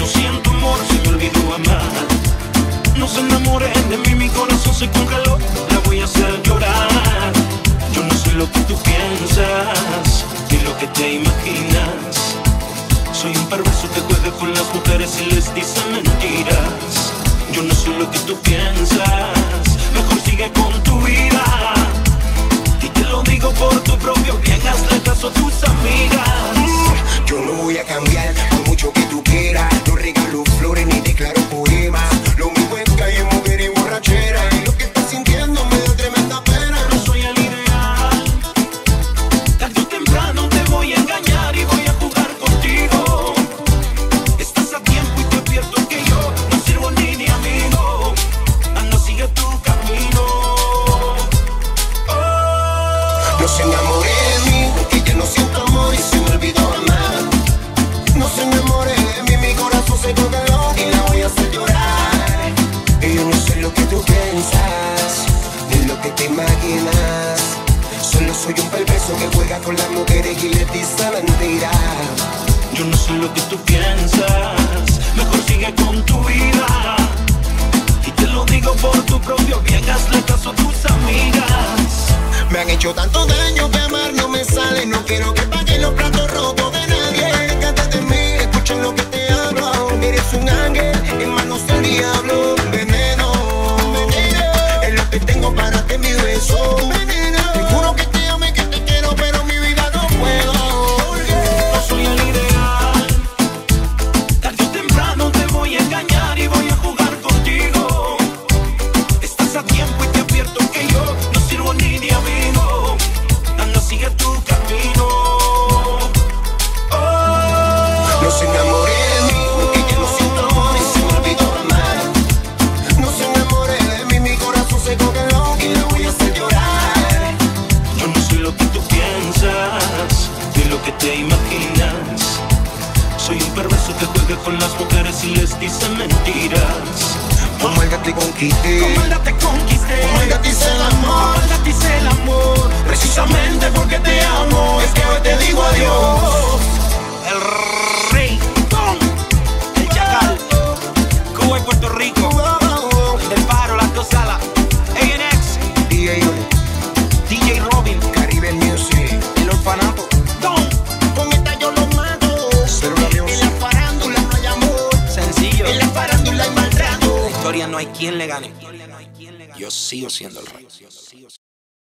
Lo siento amor, se me olvidó amar. No se enamoren de mí, mi corazón se congeló. La voy a hacer llorar. Yo no soy lo que tú piensas, ni lo que te imaginas. Soy un perverso que juega con las mujeres y les dice mentiras. Yo no soy lo que tú piensas. Mejor sigue con tu vida. Y te lo digo por tu propio bien. Hazle caso a tus amigas. Yo no voy a cambiar por mucho que tú quieras. No regalo flores ni declaro poemas. Lo mismo es calle, mujer y borrachera. Y lo que estás sintiendo me da tremenda pena. No soy el ideal. Tarde o temprano te voy a engañar y voy a jugar contigo. Estás a tiempo y te advierto que yo no sirvo ni de amigo. Anda, sigue tu camino. Oh. No se enamore de mí, que ya no siento amor y se me olvidó amar. No se enamore de mí, mi corazón se congeló y la voy a hacer llorar. Y yo no soy lo que tú piensas, ni lo que te imaginas. Solo soy un perverso que juega con las mujeres y les dice mentiras. Yo no soy lo que tú piensas. Mejor sigue con tu vida. Y te lo digo por tu propio bien. Hazle caso a tus amigas. Me han hecho tanto daño que amar no me sale. No quiero que paguen los platos rotos de nadie. Aléjate de mí, escucha lo que te hablo. Eres un ángel en manos del diablo. Veneno, es lo que tengo para ti, mi beso. Veneno, te juro que te amo y que te quiero, pero mi vida no puedo. No soy el ideal. Tarde o temprano te voy a engañar y voy a jugar contigo. Estás a tiempo y te advierto que yo no sirvo ni de amigo. Anda, sigue tu camino. Oh. No se enamore de mí, que ya no siento amor y se me olvidó amar. No se enamore de mí, mi corazón se congeló y la voy a hacer llorar. Yo no soy lo que tú piensas, ni lo que te imaginas. Soy un perverso que juega con las mujeres y les dice mentiras. Como el gato te conquisté, Como el gato te conquisté, como el gato te hice el amor. como el gato te hice el amor. Precisamente porque te amo, es que hoy te digo adiós. El rey, el chacal, Cuba y Puerto Rico, el paro, las dos salas, ANX, DJ Robin, Caribe Music, el orfanato. con esta yo lo mato. En la farándula no hay amor, Sencillo. en la farándula hay maltrato. Historia no hay quien le gane. Yo sigo siendo el rey.